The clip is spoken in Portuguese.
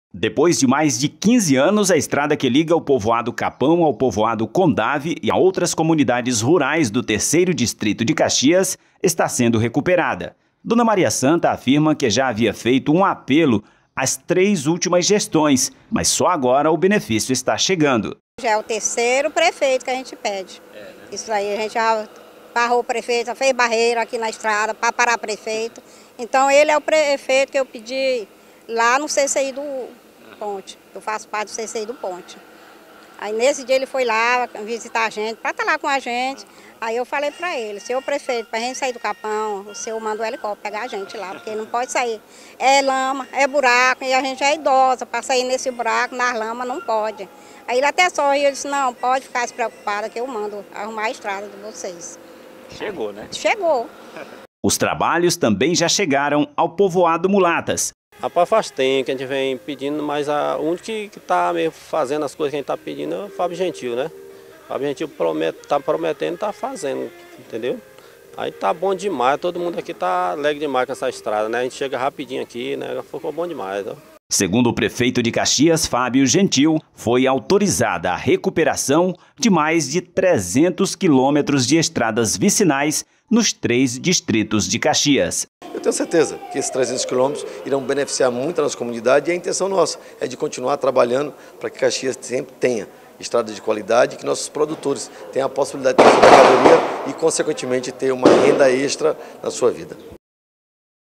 Depois de mais de 15 anos, a estrada que liga o povoado Capão ao povoado Condave e a outras comunidades rurais do 3º Distrito de Caxias está sendo recuperada. Dona Maria Santa afirma que já havia feito um apelo às 3 últimas gestões, mas só agora o benefício está chegando. Já é o 3º prefeito que a gente pede. Isso aí, a gente já barrou o prefeito, fez barreira aqui na estrada para parar prefeito. Então ele é o prefeito que eu pedi lá no CCI do Ponte. Eu faço parte do CCI do Ponte. Aí nesse dia ele foi lá visitar a gente, para estar lá com a gente. Aí eu falei para ele, senhor prefeito, para a gente sair do Capão, o senhor manda o helicóptero pegar a gente lá, porque não pode sair. É lama, é buraco, e a gente é idosa, para sair nesse buraco, nas lamas, não pode. Aí ele até sorriu, ele disse, não, pode ficar despreocupada que eu mando arrumar a estrada de vocês. Chegou, né? Chegou. Os trabalhos também já chegaram ao povoado Mulatas. Rapaz, faz tempo que a gente vem pedindo, mas o único que está mesmo fazendo as coisas que a gente está pedindo é o Fábio Gentil, né? O Fábio Gentil está prometendo, está fazendo, entendeu? Aí tá bom demais, todo mundo aqui tá alegre demais com essa estrada, né? A gente chega rapidinho aqui, né? Ficou bom demais, ó. Segundo o prefeito de Caxias, Fábio Gentil, foi autorizada a recuperação de mais de 300 quilômetros de estradas vicinais nos 3 distritos de Caxias. Eu tenho certeza que esses 300 quilômetros irão beneficiar muito a nossa comunidade e a intenção nossa é de continuar trabalhando para que Caxias sempre tenha estradas de qualidade, que nossos produtores tenham a possibilidade de ter sua mercadoria e, consequentemente, ter uma renda extra na sua vida.